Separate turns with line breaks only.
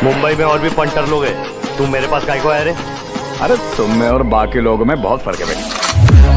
मुंबई में और भी पंटर लोग हैं, तू मेरे पास काहे को आया रे?
अरे तुम में और बाकी लोगों में बहुत फर्क है भाई।